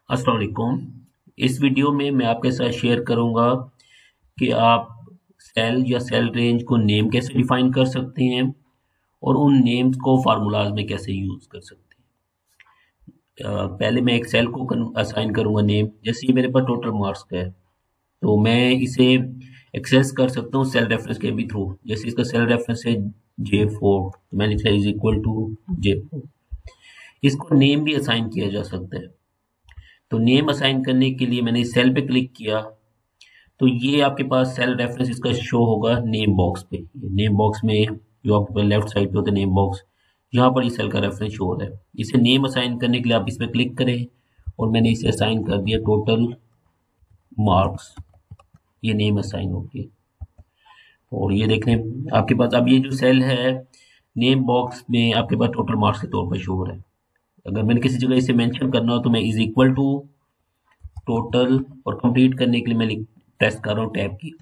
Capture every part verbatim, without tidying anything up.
अस्सलाम वालेकुम। इस वीडियो में मैं आपके साथ शेयर करूंगा कि आप सेल या सेल रेंज को नेम कैसे डिफाइन कर सकते हैं और उन नेम्स को फार्मूलाज में कैसे यूज कर सकते हैं। अ, पहले मैं एक सेल को असाइन करूंगा नेम। जैसे ये मेरे पास टोटल मार्क्स का है तो मैं इसे एक्सेस कर सकता हूँ सेल रेफरेंस के भी थ्रू। जैसे इसका सेल रेफरेंस है जे फोर, तो मैंने लिखा is equal to J four. इसको नेम भी असाइन किया जा सकता है। तो नेम असाइन करने के लिए मैंने इस सेल पे क्लिक किया तो ये आपके पास सेल रेफरेंस इसका शो होगा नेम बॉक्स पे। नेम बॉक्स में जो आपके पास लेफ्ट साइड पे होता है नेम बॉक्स, यहाँ पर इस सेल का रेफरेंस शो हो रहा है। इसे नेम असाइन करने के लिए आप इस पर क्लिक करें और मैंने इसे असाइन कर दिया टोटल मार्क्स। ये नेम असाइन हो गया और ये देखें आपके पास अब ये जो सेल है नेम बॉक्स में आपके पास टोटल मार्क्स के तौर पर शो हो रहा है। अगर मैंने किसी जगह इसे मेंशन करना हो तो मैं इज इक्वल टू टोटल और कंप्लीट करने के लिए मैं प्रेस कर रहा हूँ टैब की,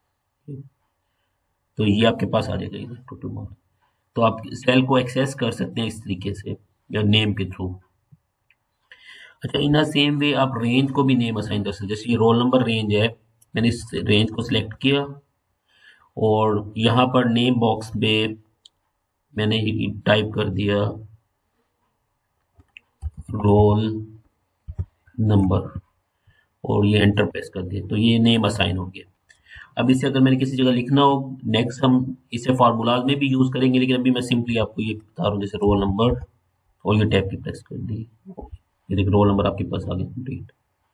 तो ये आपके पास आ जाएगा इधर टोटल मार्क्स। तो आप सेल को एक्सेस कर सकते हैं इस तरीके से या नेम के थ्रू। अच्छा, इन द सेम वे आप रेंज को भी नेम असाइन कर सकते हैं। जैसे ये रोल नंबर रेंज है, मैंने इस रेंज को सिलेक्ट किया और यहाँ पर नेम बॉक्स में मैंने टाइप कर दिया रोल नंबर और ये एंटर प्रेस कर दिया, तो ये नेम असाइन हो गया। अब इसे अगर मैंने किसी जगह लिखना हो, नेक्स्ट हम इसे फार्मूलाज में भी यूज करेंगे, लेकिन अभी मैं सिंपली आपको ये बता रहा हूँ। जैसे रोल नंबर और ये टैब की प्रेस कर दी, ये देखिए रोल नंबर आपके पास आ गया कंप्लीट।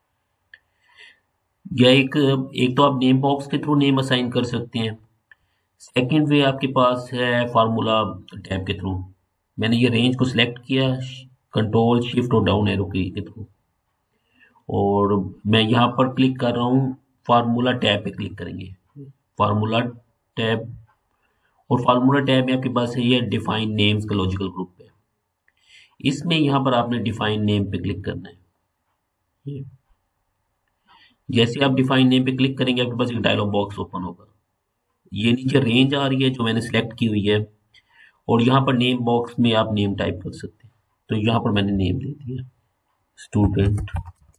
या एक एक तो आप नेम बॉक्स के थ्रू नेम असाइन कर सकते हैं। सेकंड वे आपके पास है फार्मूला टैब के थ्रू। मैंने ये रेंज को सिलेक्ट किया कंट्रोल शिफ्ट और डाउन एरो की के थ्रू और मैं यहाँ पर क्लिक कर रहा हूँ, फार्मूला टैब पे क्लिक करेंगे। फार्मूला टैब और फार्मूला टैब में आपके पास है ये डिफाइन नेम्स का लॉजिकल ग्रुप है। इसमें यहाँ पर आपने डिफाइन नेम पे क्लिक करना है। जैसे आप डिफाइन नेम पे क्लिक करेंगे आपके पास एक डायलॉग बॉक्स ओपन होगा। ये नीचे रेंज आ रही है जो मैंने सिलेक्ट की हुई है और यहाँ पर नेम बॉक्स में आप नेम टाइप कर सकते हैं। तो यहाँ पर मैंने नेम दे दिया स्टूडेंट।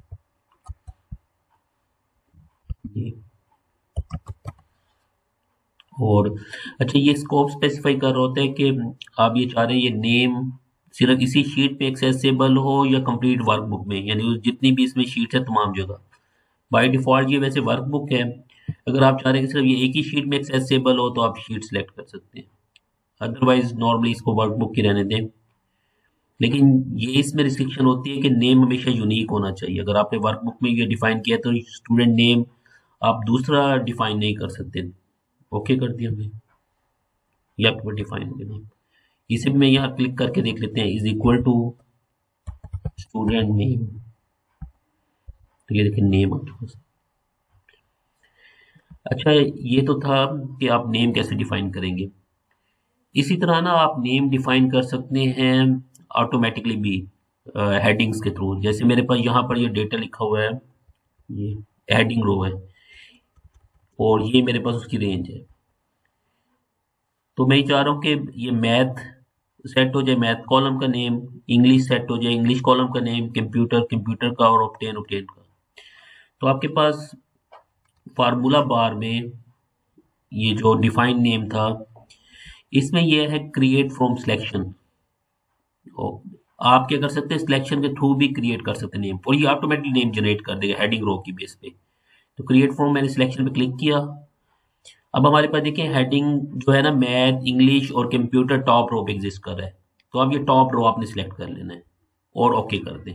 और अच्छा, ये स्कोप स्पेसिफाई कर रहा होता है कि आप ये चाह रहे हैं ये नेम सिर्फ इसी शीट पे एक्सेसिबल हो या कंप्लीट वर्कबुक में, यानी जितनी भी इसमें शीट है तमाम जगह। बाय डिफॉल्ट ये वैसे वर्कबुक है। अगर आप चाह रहे हैं कि सिर्फ ये एक ही शीट में एक्सेसिबल हो तो आप शीट सेलेक्ट कर सकते हैं, अदरवाइज नॉर्मली इसको वर्कबुक की रहने दें। लेकिन ये इसमें रिस्ट्रिक्शन होती है कि नेम हमेशा यूनिक होना चाहिए। अगर आपने वर्कबुक में ये डिफाइन किया तो स्टूडेंट नेम आप दूसरा डिफाइन नहीं कर सकते। ओके कर दिया हमने, ये आपके डिफाइन हो गया। इसे भी मैं यहाँ क्लिक करके देख लेते हैं, is equal to student name. तो ये देखिए नेम आपके पास। अच्छा, ये तो था कि आप नेम कैसे डिफाइन करेंगे। इसी तरह ना आप नेम डिफाइन कर सकते हैं ऑटोमेटिकली भी हेडिंग्स के थ्रू। जैसे मेरे पास यहाँ पर ये डेटा लिखा हुआ है, ये हेडिंग रो है और ये मेरे पास उसकी रेंज है। तो मैं चाह रहा हूँ कि ये मैथ सेट हो जाए, मैथ कॉलम का नेम, इंग्लिश सेट हो जाए, इंग्लिश कॉलम का नेम, कंप्यूटर कंप्यूटर का और ऑप्टेन ऑप्टेन का। तो आपके पास फार्मूला बार में ये जो डिफाइन नेम था इसमें यह है क्रिएट फ्रॉम सिलेक्शन। आप क्या कर सकते हैं, सिलेक्शन के थ्रू भी क्रिएट कर सकते हैं नेम और ये ऑटोमेटिकली नेम जनरेट कर देगा हेडिंग रो की बेस पे। तो क्रिएट फ्रॉम मैंने सिलेक्शन पे क्लिक किया। अब हमारे पास देखिए हेडिंग जो है ना मैथ इंग्लिश और कंप्यूटर टॉप रो पे एग्जिस्ट कर रहा है। तो अब ये टॉप रो आपने सिलेक्ट कर लेना है और ओके कर दें,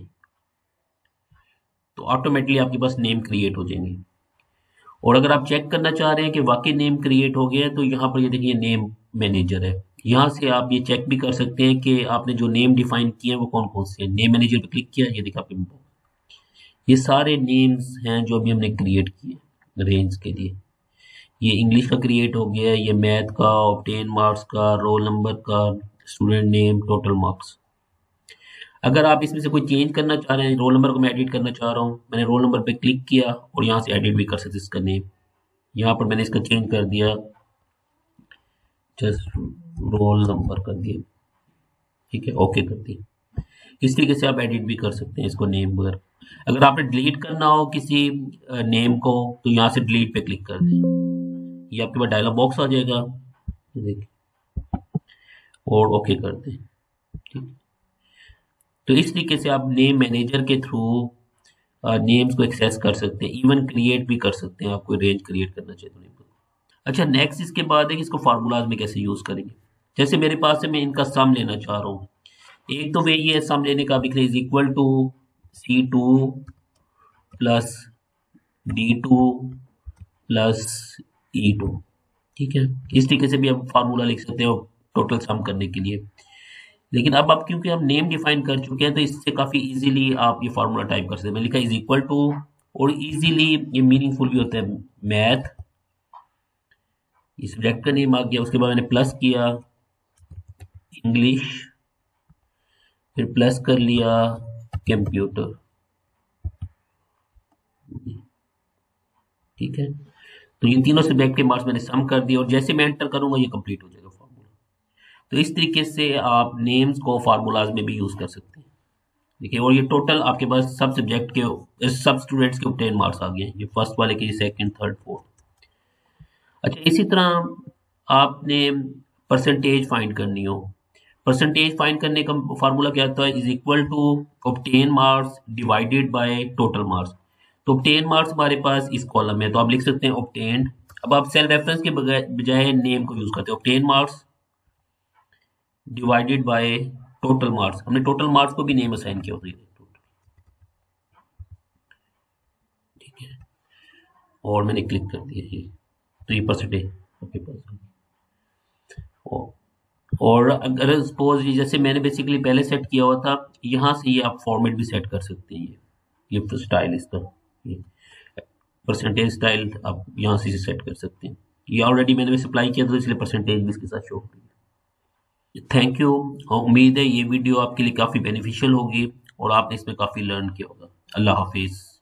तो ऑटोमेटिकली आपके पास नेम क्रिएट हो जाएंगे। और अगर आप चेक करना चाह रहे हैं कि वाकई नेम क्रिएट हो गया है तो यहाँ पर ये देखिए नेम मैनेजर है। यहाँ से आप ये चेक भी कर सकते हैं कि आपने जो नेम डिफाइन किए हैं वो कौन कौन से हैं। नेम मैनेजर पे क्लिक किया, ये देखा आपके ये सारे नेम्स हैं जो अभी हमने क्रिएट किए रेंज के लिए। ये इंग्लिश का क्रिएट हो गया है, ये मैथ का, ऑब्टेन मार्क्स का, रोल नंबर का, स्टूडेंट नेम, टोटल मार्क्स। अगर आप इसमें से कोई चेंज करना चाह रहे हैं, रोल नंबर को मैं एडिट करना चाह रहा हूँ, मैंने रोल नंबर पे क्लिक किया और यहाँ से एडिट भी कर सकते इसका नेम। यहाँ पर मैंने इसका चेंज कर दिया, जस्ट रोल नंबर कर दिया, ठीक है, ओके कर दिया। इस तरीके से आप एडिट भी कर सकते हैं इसको नेम वगैरह। अगर आपने डिलीट करना हो किसी नेम को तो यहाँ से डिलीट पे क्लिक कर दें, ये आपके पास डायलॉग बॉक्स आ जाएगा, देखिए, और ओके कर दें। ठीक, तो इस तरीके से आप नेम मैनेजर के थ्रू नेम्स को एक्सेस कर सकते हैं, इवन क्रिएट भी कर सकते हैं, आपको रेंज क्रिएट करना चाहिए तो नहीं। अच्छा, नेक्स्ट इसके बाद है कि इसको फार्मूलाज में कैसे यूज करेंगे। जैसे मेरे पास है, मैं इनका सम लेना चाह रहा हूँ। एक तो वे ये सम लेने का, भी is equal to C two plus D two plus E two. ठीक है, इस तरीके से भी आप फार्मूला लिख सकते हो टोटल सम करने के लिए। लेकिन अब आप क्योंकि हम नेम डिफाइन कर चुके हैं तो इससे काफी इजीली आप ये फार्मूला टाइप कर सकते हैं। मैं लिखा इज इक्वल टू, और इजीली ये मीनिंगफुल भी होता है, मैथ, इस सब्जेक्ट का नेम आ गया, उसके बाद मैंने प्लस किया इंग्लिश, फिर प्लस कर लिया कंप्यूटर। ठीक है, तो इन तीनों सब्जेक्ट के मार्क्स मैंने सम कर दिए, और जैसे मैं एंटर करूंगा ये कंप्लीट हो जाएगा फार्मूला। तो इस तरीके से आप नेम्स को फार्मूलाज में भी यूज कर सकते हैं। देखिए, और ये टोटल आपके पास सब सब्जेक्ट के, सब स्टूडेंट्स के टेन मार्क्स आ गए, ये फर्स्ट वाले के, सेकंड, थर्ड, फोर्थ। अच्छा, इसी तरह आपने परसेंटेज फाइंड करनी हो, परसेंटेज फाइंड करने का फार्मूला क्या होता है, is equal to obtain marks divided by total marks. तो ऑब्टेन मार्क्स हमारे पास इस कॉलम में, तो आप लिख सकते हैं ऑब्टेन। अब आप सेल रेफरेंस के बजाय नेम को यूज करते हैं, obtain marks divided by total marks. हमने टोटल मार्क्स को भी नेम असाइन किया होता है, ठीक है, और मैंने क्लिक कर दिया ये, तो ये परसेंटेज आपके पास। और अगर सपोज जैसे मैंने बेसिकली पहले सेट किया हुआ था, यहाँ से ये आप फॉर्मेट भी सेट कर सकते हैं। ये ये स्टाइल इसका, ये परसेंटेज स्टाइल आप यहाँ से सेट कर सकते हैं। ये ऑलरेडी मैंने वैसे अप्लाई किया था, इसलिए परसेंटेज भी इसके साथ शो हो रही है। थैंक यू, उम्मीद है ये वीडियो आपके लिए काफ़ी बेनिफिशियल होगी और आपने इसमें काफ़ी लर्न किया होगा। अल्लाह हाफिज़।